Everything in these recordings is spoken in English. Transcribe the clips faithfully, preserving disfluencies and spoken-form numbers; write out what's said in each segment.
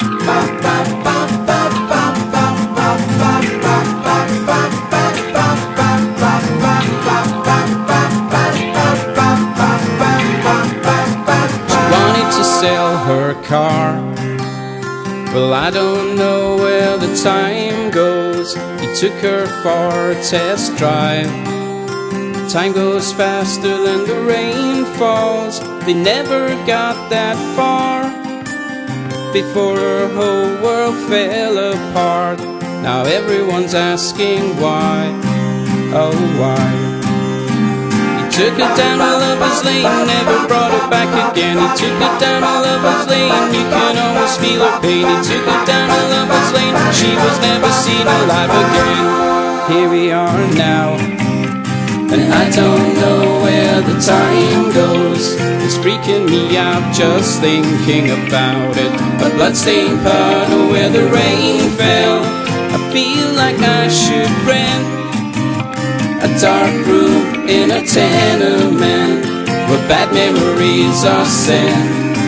Sell her car. Well, I don't know where the time goes. He took her for a test drive. Time goes faster than the rain falls. They never got that far before her whole world fell apart. Now everyone's asking why, oh why. Took her down a lover's lane, never brought her back again. He took her down a lover's lane, you can almost feel her pain. He took her down a lover's lane, she was never seen alive again. Here we are now, and I don't know where the time goes. It's freaking me out just thinking about it. A bloodstained puddle where the rain fell. I feel like I should rent a dark room in a tenement where bad memories are sent.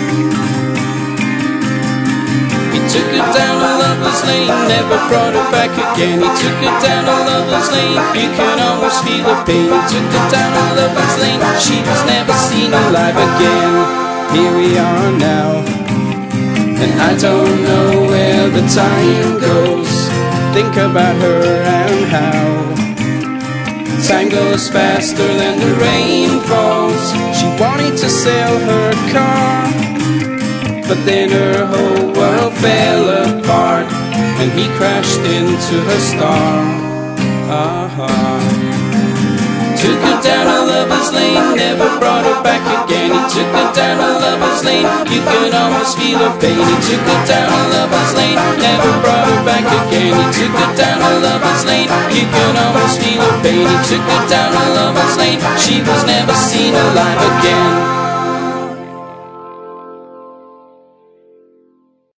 He took her down a lover's lane, never brought her back again. He took her down a lover's lane, you can almost feel the pain. He took her down a lover's lane, she was never seen alive again. Here we are now, and I don't know where the time goes. Think about her and how time goes faster than the rain falls. She wanted to sell her car, but then her whole world fell apart, and he crashed into her star. Uh-huh. Took her down a lover's lane, never brought her back again. He took her down a lover's lane, you could almost feel her pain. He took her down a lover's lane, never brought her back again. He took her down a lover's lane, you could almost feel her pain. He took her down a lover's lane, she was never seen alive again.